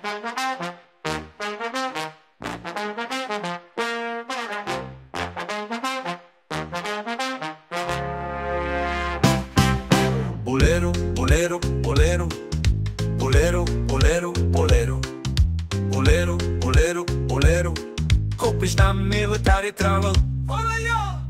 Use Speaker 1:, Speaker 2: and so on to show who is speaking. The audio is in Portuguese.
Speaker 1: Bolero, bolero, bolero. Bolero, bolero, bolero. Bolero, bolero, bolero. Hope is not military travel. Olha!